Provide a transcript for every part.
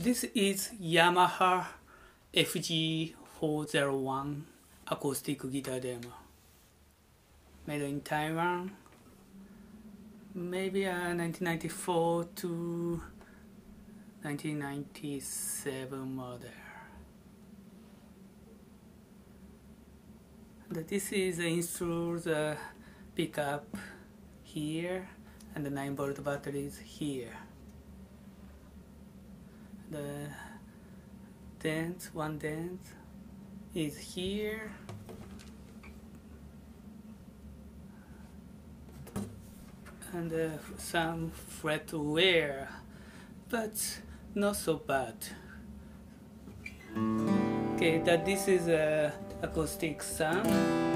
This is Yamaha FG401 acoustic guitar demo, made in Taiwan, maybe 1994 to 1997 model. And this is installed pickup here, and the 9-volt battery is here. The one dent is here, and some fret wear, but not so bad. Okay, this is a acoustic sound.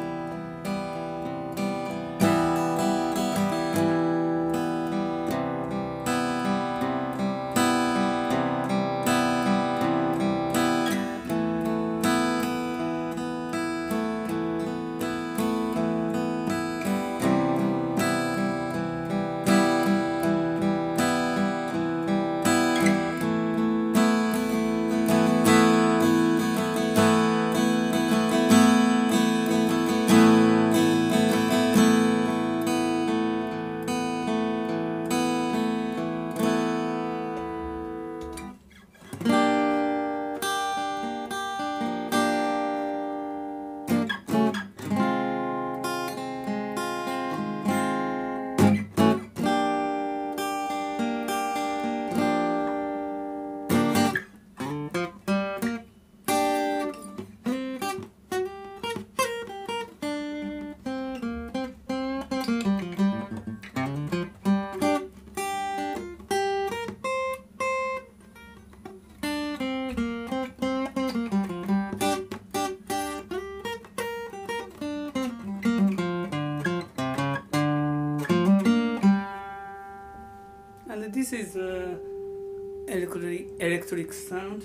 And this is electric sound.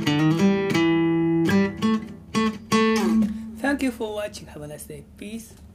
Thank you for watching. Have a nice day. Peace.